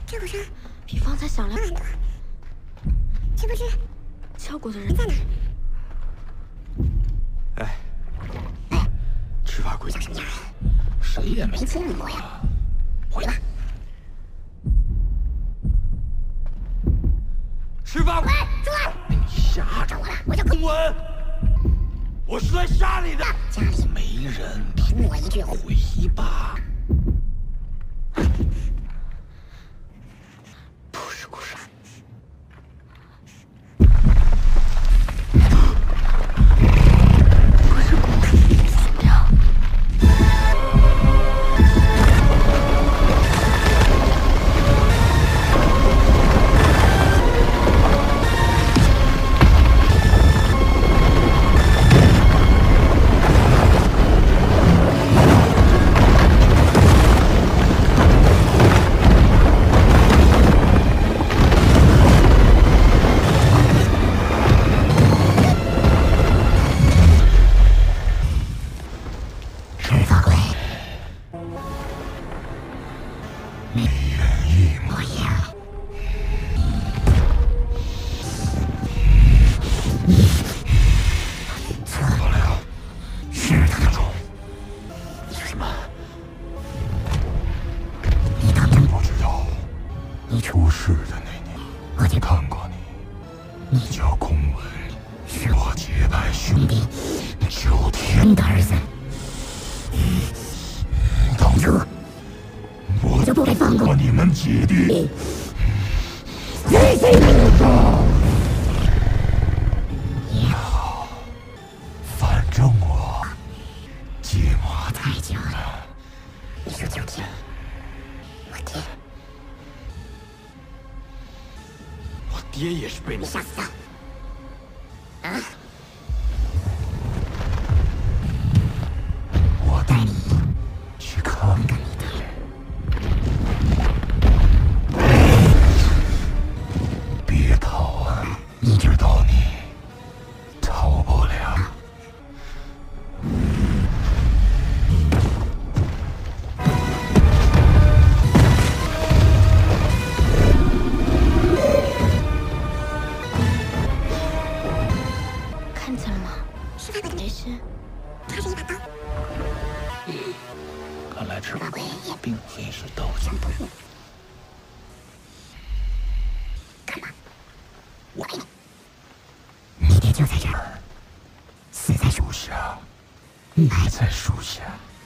这火车比方才响亮很多，知不知敲鼓的人在哪？ 哎，执法规长什么样？ 谁也没没见过呀。 回来。执法喂，出来！ 你吓着找我了，我叫公文，我是来杀你的。 家里没人听我一句回吧。 不是故事。不是故事，怎么样？ 执法规， 一人一模一样。错不了。 是他中。 你说什么？ 你当真我知道， 你出事的那年， 我就看过你。你叫公文， 是我结拜兄弟9天你的儿子， 当这我就不该放过你们姐弟。 你。谁谁也好， 反正我寂寞太久了。你说9天，我爹， 我爹也是被你你吓死他。啊！ 我带你去看看你的别逃啊！你知道你逃不了。 看见了吗？ 是他的没事。 他是一把刀。 看来执法规并非是刀想不入。干嘛？我给你。你爹就在这儿，死在树树下，你在树下。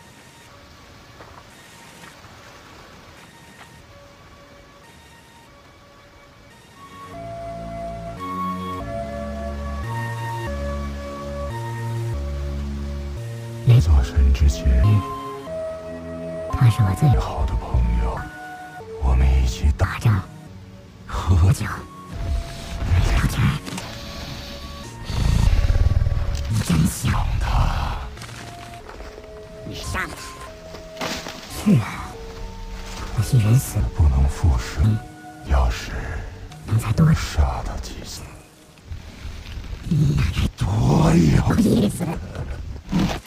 那做神之前， 他是我最好的朋友，我们一起打仗、 喝酒、聊天。你真想他。 你杀了他？是啊，可惜人死不能复生，要是能再多杀他几次， 那该多有意思。